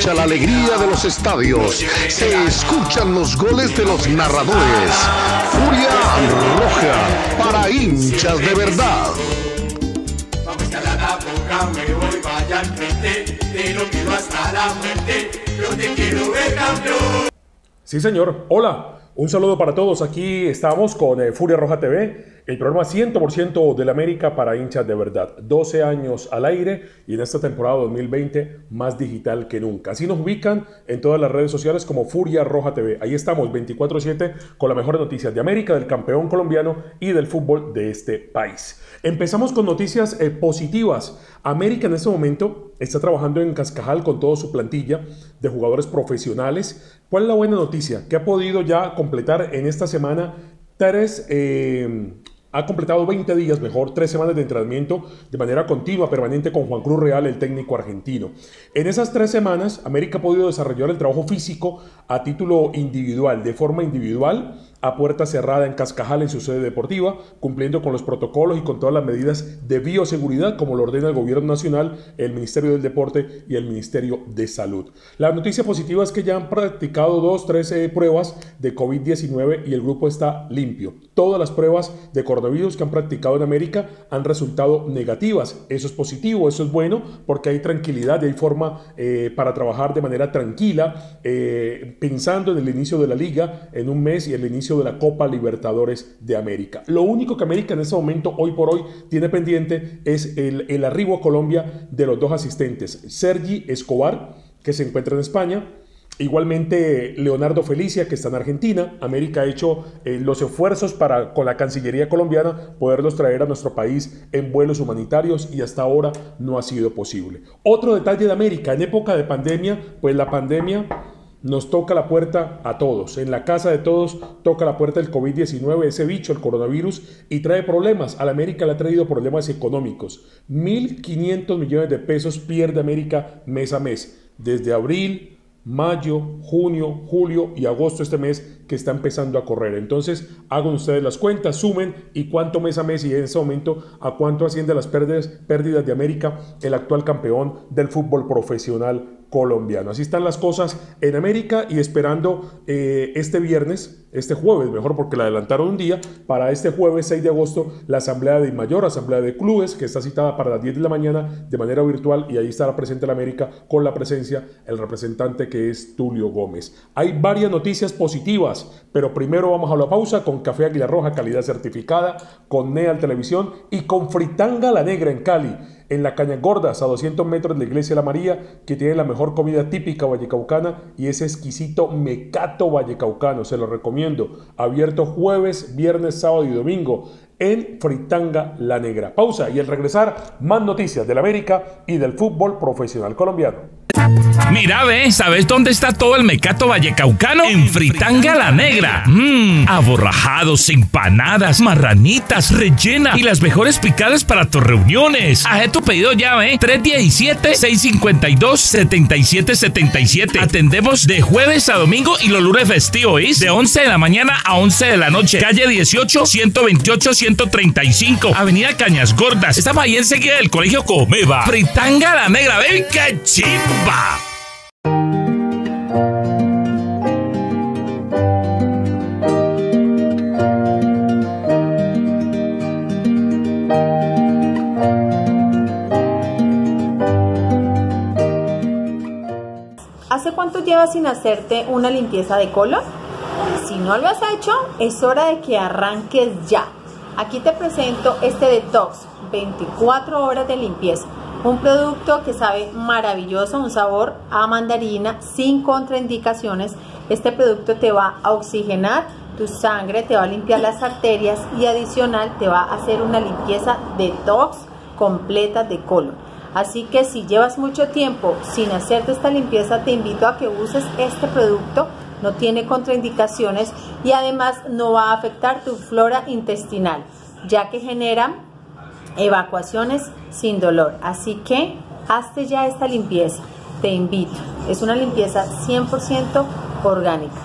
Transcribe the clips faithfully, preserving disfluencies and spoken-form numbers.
escucha la alegría de los estadios, se escuchan los goles de los narradores. Furia Roja, para hinchas de verdad. Vamos a la boca, me voy, vaya al frente, te lo pido hasta la muerte, yo te quiero ver campeón. Sí, señor. Hola. Un saludo para todos, aquí estamos con eh, Furia Roja T V, el programa cien por ciento del América para hinchas de verdad. doce años al aire y en esta temporada dos mil veinte más digital que nunca. Así nos ubican en todas las redes sociales como Furia Roja T V. Ahí estamos veinticuatro siete con las mejores noticias de América, del campeón colombiano y del fútbol de este país. Empezamos con noticias eh, positivas. América en este momento está trabajando en Cascajal con toda su plantilla de jugadores profesionales. ¿Cuál es la buena noticia? Que ha podido ya completar en esta semana tres, eh, ha completado veinte días, mejor, tres semanas de entrenamiento de manera continua, permanente con Juan Cruz Real, el técnico argentino. En esas tres semanas, América ha podido desarrollar el trabajo físico a título individual, de forma individual, a puerta cerrada en Cascajal, en su sede deportiva, cumpliendo con los protocolos y con todas las medidas de bioseguridad, como lo ordena el Gobierno Nacional, el Ministerio del Deporte y el Ministerio de Salud. La noticia positiva es que ya han practicado dos, tres eh, pruebas de COVID diecinueve y el grupo está limpio. Todas las pruebas de coronavirus que han practicado en América han resultado negativas. Eso es positivo, eso es bueno, porque hay tranquilidad y hay forma eh, para trabajar de manera tranquila, eh, pensando en el inicio de la liga en un mes y el inicio de la Copa Libertadores de América. Lo único que América en este momento, hoy por hoy, tiene pendiente es el, el arribo a Colombia de los dos asistentes, Sergi Escobar, que se encuentra en España, igualmente Leonardo Felicia, que está en Argentina. América ha hecho eh, los esfuerzos para, con la Cancillería colombiana, poderlos traer a nuestro país en vuelos humanitarios y hasta ahora no ha sido posible. Otro detalle de América, en época de pandemia, pues la pandemia nos toca la puerta a todos. En la casa de todos toca la puerta el COVID diecinueve, ese bicho, el coronavirus, y trae problemas. A la América le ha traído problemas económicos. mil quinientos millones de pesos pierde América mes a mes. Desde abril, mayo, junio, julio y agosto, este mes que está empezando a correr. Entonces, hagan ustedes las cuentas, sumen y cuánto mes a mes y en ese momento a cuánto asciende las pérdidas, pérdidas de América, el actual campeón del fútbol profesional colombiano. Así están las cosas en América y esperando eh, este viernes, este jueves, mejor porque la adelantaron un día, para este jueves seis de agosto, la Asamblea de Mayor, Asamblea de Clubes, que está citada para las diez de la mañana de manera virtual y ahí estará presente la América con la presencia el representante que es Tulio Gómez. Hay varias noticias positivas, pero primero vamos a la pausa con Café Águila Roja, calidad certificada, con Neal Televisión y con Fritanga La Negra en Cali, en la Cañas Gordas, a doscientos metros de la Iglesia de la María, que tiene la mejor comida típica vallecaucana y ese exquisito mecato vallecaucano. Se lo recomiendo. Abierto jueves, viernes, sábado y domingo en Fritanga La Negra. Pausa y al regresar, más noticias del América y del fútbol profesional colombiano. Mira, ve, ¿sabes dónde está todo el mecato vallecaucano? En Fritanga La Negra. Mmm, aborrajados, empanadas, marranitas, rellena y las mejores picadas para tus reuniones. Haz tu pedido ya, ve. tres uno siete, seis cinco dos, siete siete siete siete. Atendemos de jueves a domingo y los lunes festivos, ¿oís? De once de la mañana a once de la noche. Calle dieciocho, ciento veintiocho, ciento treinta y cinco. Avenida Cañas Gordas. Estamos ahí enseguida del Colegio Comeva. Fritanga La Negra, ven, qué chimba. ¿Hace cuánto llevas sin hacerte una limpieza de colon? Si no lo has hecho, es hora de que arranques ya. Aquí te presento este Detox, veinticuatro horas de limpieza. Un producto que sabe maravilloso, un sabor a mandarina, sin contraindicaciones. Este producto te va a oxigenar tu sangre, te va a limpiar las arterias y adicional te va a hacer una limpieza detox completa de colon. Así que si llevas mucho tiempo sin hacerte esta limpieza, te invito a que uses este producto. No tiene contraindicaciones y además no va a afectar tu flora intestinal, ya que genera evacuaciones sin dolor. Así que hazte ya esta limpieza, te invito. Es una limpieza cien por ciento orgánica.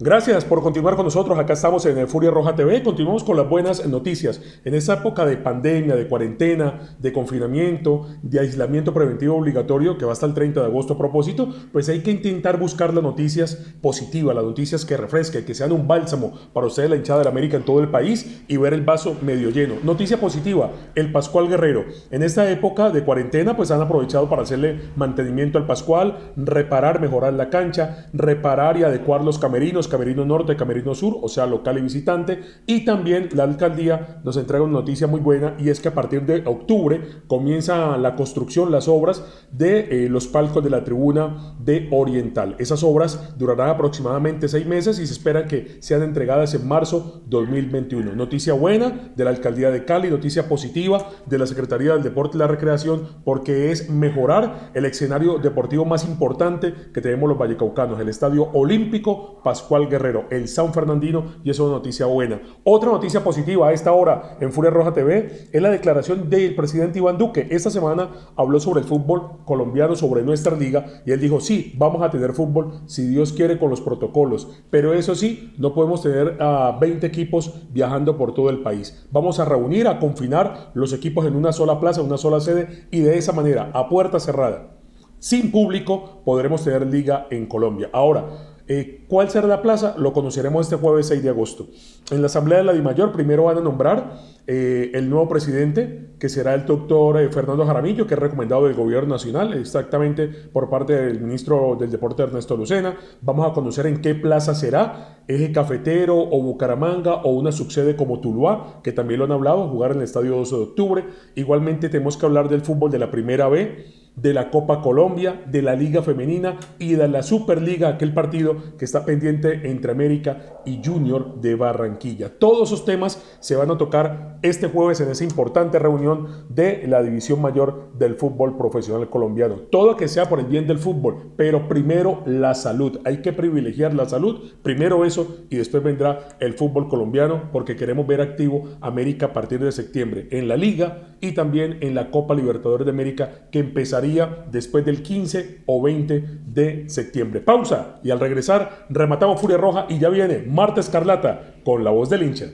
Gracias por continuar con nosotros. Acá estamos en Furia Roja T V. Continuamos con las buenas noticias. En esta época de pandemia, de cuarentena, de confinamiento, de aislamiento preventivo obligatorio, que va hasta el treinta de agosto a propósito, pues hay que intentar buscar las noticias positivas, las noticias que refresquen, que sean un bálsamo para ustedes, la hinchada de la América en todo el país, y ver el vaso medio lleno. Noticia positiva, el Pascual Guerrero. En esta época de cuarentena, pues han aprovechado para hacerle mantenimiento al Pascual, reparar, mejorar la cancha, reparar y adecuar los camerinos, Camerino Norte, Camerino Sur, o sea, local y visitante. Y también la alcaldía nos entrega una noticia muy buena, y es que a partir de octubre comienza la construcción, las obras de eh, los palcos de la tribuna de Oriental. Esas obras durarán aproximadamente seis meses y se espera que sean entregadas en marzo dos mil veintiuno. Noticia buena de la alcaldía de Cali, noticia positiva de la Secretaría del Deporte y la Recreación, porque es mejorar el escenario deportivo más importante que tenemos los vallecaucanos, el Estadio Olímpico Pascual Guerrero, el San Fernandino, y eso es una noticia buena. Otra noticia positiva a esta hora en Furia Roja T V es la declaración del presidente Iván Duque. Esta semana habló sobre el fútbol colombiano, sobre nuestra liga, y él dijo, sí, vamos a tener fútbol si Dios quiere con los protocolos, pero eso sí, no podemos tener a veinte equipos viajando por todo el país. Vamos a reunir, a confinar los equipos en una sola plaza, una sola sede, y de esa manera, a puerta cerrada, sin público, podremos tener liga en Colombia. Ahora, Eh, ¿cuál será la plaza? Lo conoceremos este jueves seis de agosto. En la Asamblea de la DIMAYOR primero van a nombrar eh, el nuevo presidente, que será el doctor eh, Fernando Jaramillo, que es recomendado del gobierno nacional, exactamente por parte del ministro del Deporte Ernesto Lucena. Vamos a conocer en qué plaza será, Eje Cafetero o Bucaramanga o una subsede como Tuluá, que también lo han hablado, jugar en el estadio doce de octubre. Igualmente tenemos que hablar del fútbol de la Primera B, de la Copa Colombia, de la Liga Femenina y de la Superliga, aquel partido que está pendiente entre América y Junior de Barranquilla. Todos esos temas se van a tocar este jueves en esa importante reunión de la División Mayor del fútbol profesional colombiano. Todo que sea por el bien del fútbol, pero primero la salud. Hay que privilegiar la salud, primero eso, y después vendrá el fútbol colombiano, porque queremos ver activo América a partir de septiembre en la Liga y también en la Copa Libertadores de América, que empezará después del quince o veinte de septiembre. Pausa, y al regresar rematamos Furia Roja, y ya viene Marta Escarlata con la voz del hincha.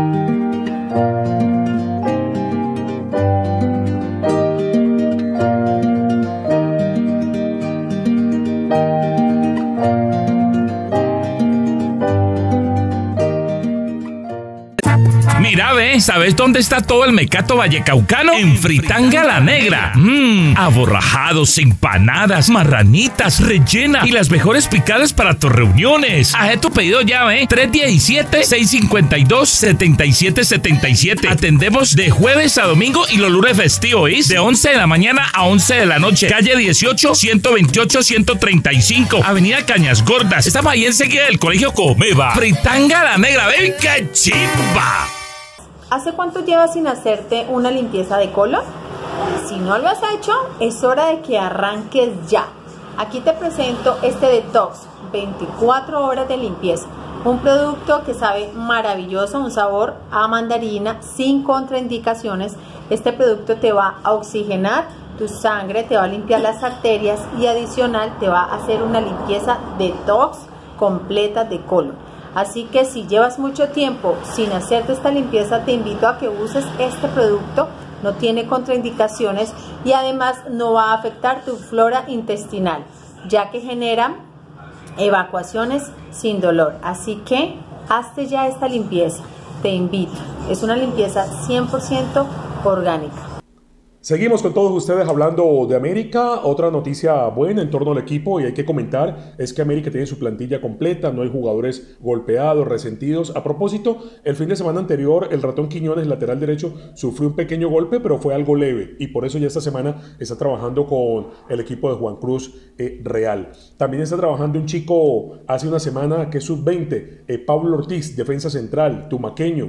Mira, ve, ¿sabes dónde está todo el mecato vallecaucano? En Fritanga La Negra. Mmm, aborrajados, empanadas, marranitas, rellena y las mejores picadas para tus reuniones. Haz tu pedido ya, ve. tres diecisiete, seis cincuenta y dos, setenta y siete setenta y siete. Atendemos de jueves a domingo y los lunes festivos, ¿is? De once de la mañana a once de la noche. Calle dieciocho, ciento veintiocho, ciento treinta y cinco. Avenida Cañas Gordas. Estamos ahí enseguida del Colegio Comeva. Fritanga La Negra, ven, qué chimba. ¿Hace cuánto llevas sin hacerte una limpieza de colon? Si no lo has hecho, es hora de que arranques ya. Aquí te presento este Detox, veinticuatro horas de limpieza. Un producto que sabe maravilloso, un sabor a mandarina, sin contraindicaciones. Este producto te va a oxigenar tu sangre, te va a limpiar las arterias y adicional te va a hacer una limpieza detox completa de colon. Así que si llevas mucho tiempo sin hacerte esta limpieza, te invito a que uses este producto. No tiene contraindicaciones y además no va a afectar tu flora intestinal, ya que genera evacuaciones sin dolor. Así que hazte ya esta limpieza, te invito. Es una limpieza cien por ciento orgánica. Seguimos con todos ustedes hablando de América. Otra noticia buena en torno al equipo, y hay que comentar, es que América tiene su plantilla completa, no hay jugadores golpeados, resentidos. A propósito, el fin de semana anterior el Ratón Quiñones, lateral derecho, sufrió un pequeño golpe, pero fue algo leve, y por eso ya esta semana está trabajando con el equipo de Juan Cruz eh, Real. También está trabajando un chico hace una semana que es sub veinte, eh, Pablo Ortiz, defensa central, tumaqueño.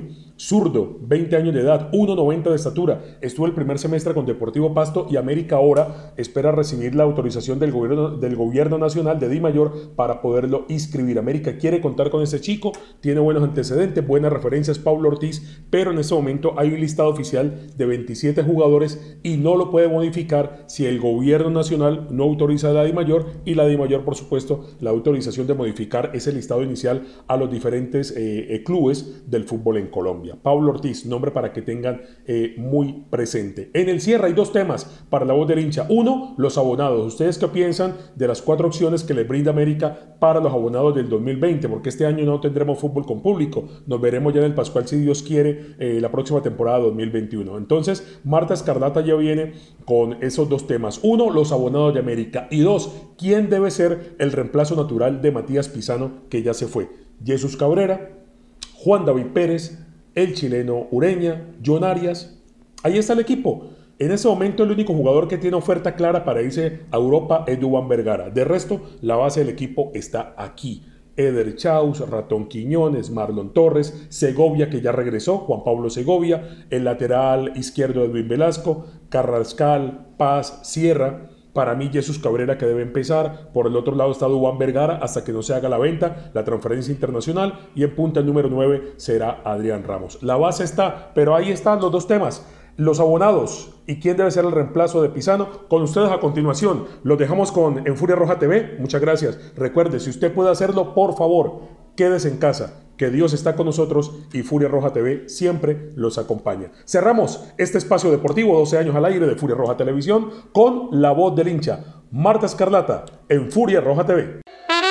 zurdo, veinte años de edad, uno noventa de estatura. Estuvo el primer semestre con Deportivo Pasto y América ahora espera recibir la autorización del gobierno, del gobierno nacional de Dimayor para poderlo inscribir. América quiere contar con ese chico, tiene buenos antecedentes, buenas referencias, Pablo Ortiz, pero en este momento hay un listado oficial de veintisiete jugadores y no lo puede modificar si el gobierno nacional no autoriza a la Dimayor, y la Dimayor, por supuesto, la autorización de modificar ese listado inicial a los diferentes eh, eh, clubes del fútbol en Colombia. Pablo Ortiz, nombre para que tengan eh, muy presente. En el cierre hay dos temas para la voz del hincha. Uno, los abonados. ¿Ustedes qué piensan de las cuatro opciones que les brinda América para los abonados del dos mil veinte? Porque este año no tendremos fútbol con público. Nos veremos ya en el Pascual, si Dios quiere, eh, la próxima temporada dos mil veintiuno. Entonces, Marta Escarlata ya viene con esos dos temas. Uno, los abonados de América. Y dos, ¿quién debe ser el reemplazo natural de Matías Pisano, que ya se fue? Jesús Cabrera, Juan David Pérez, el chileno Ureña, John Arias. Ahí está el equipo. En ese momento el único jugador que tiene oferta clara para irse a Europa es Duván Vergara. De resto, la base del equipo está aquí. Eder Chaus, Ratón Quiñones, Marlon Torres, Segovia, que ya regresó, Juan Pablo Segovia, el lateral izquierdo Edwin Velasco, Carrascal, Paz, Sierra. Para mí, Jesús Cabrera, que debe empezar. Por el otro lado está Duván Vergara hasta que no se haga la venta, la transferencia internacional. Y en punta el número nueve será Adrián Ramos. La base está, pero ahí están los dos temas. Los abonados y quién debe ser el reemplazo de Pisano. Con ustedes a continuación. Los dejamos con En Furia Roja T V. Muchas gracias. Recuerde, si usted puede hacerlo, por favor, quédese en casa. Que Dios está con nosotros y Furia Roja T V siempre los acompaña. Cerramos este espacio deportivo, doce años al aire de Furia Roja Televisión, con la voz del hincha, Marta Escarlata, en Furia Roja T V.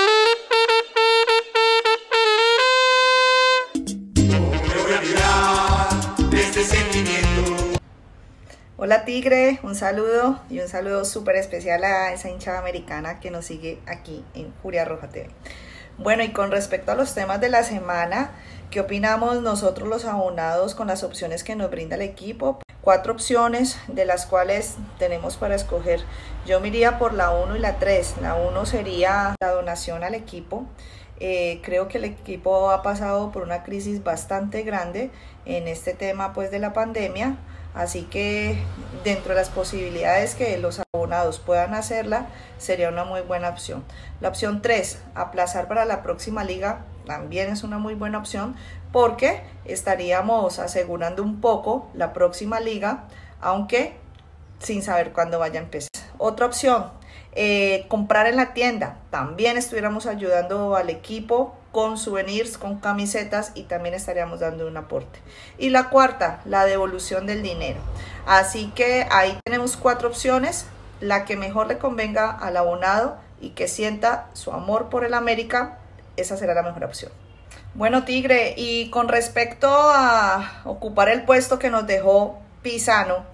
Hola Tigre, un saludo y un saludo súper especial a esa hinchada americana que nos sigue aquí en Furia Roja T V. Bueno, y con respecto a los temas de la semana, ¿qué opinamos nosotros los abonados con las opciones que nos brinda el equipo? Cuatro opciones de las cuales tenemos para escoger. Yo me iría por la uno y la tres. La uno sería la donación al equipo. Eh, creo que el equipo ha pasado por una crisis bastante grande en este tema pues de la pandemia. Así que dentro de las posibilidades que los abonados puedan hacerla, sería una muy buena opción. La opción tres, aplazar para la próxima liga, también es una muy buena opción porque estaríamos asegurando un poco la próxima liga, aunque sin saber cuándo vaya a empezar. Otra opción, eh, comprar en la tienda, también estuviéramos ayudando al equipo con souvenirs, con camisetas y también estaríamos dando un aporte. Y la cuarta, la devolución del dinero. Así que ahí tenemos cuatro opciones, la que mejor le convenga al abonado y que sienta su amor por el América, esa será la mejor opción. Bueno Tigre, y con respecto a ocupar el puesto que nos dejó Pisano,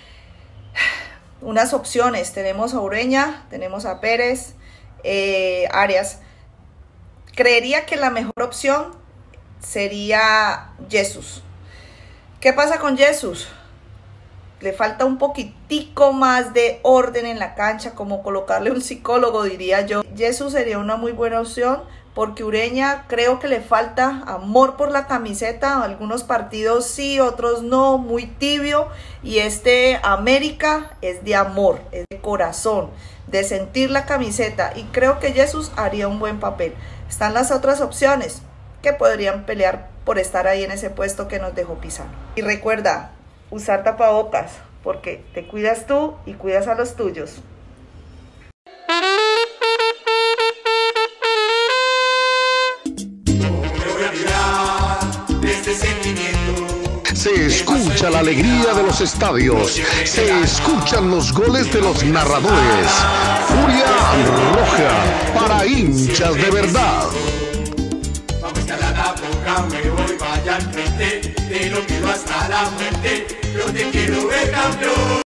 unas opciones, tenemos a Ureña, tenemos a Pérez, eh, Arias. Creería que la mejor opción sería Jesús. ¿Qué pasa con Jesús? Le falta un poquitico más de orden en la cancha, como colocarle un psicólogo, diría yo. Jesús sería una muy buena opción porque Ureña creo que le falta amor por la camiseta. Algunos partidos sí, otros no, muy tibio. Y este América es de amor, es de corazón, de sentir la camiseta. Y creo que Jesús haría un buen papel. Están las otras opciones que podrían pelear por estar ahí en ese puesto que nos dejó Pisano. Y recuerda, usar tapabocas, porque te cuidas tú y cuidas a los tuyos. Se escucha la alegría de los estadios, se escuchan los goles de los narradores. Furia Roja, para hinchas de verdad. Vamos a la tapuca, me voy, vaya al frente, te lo quiero hasta la muerte, yo te quiero ver campeón.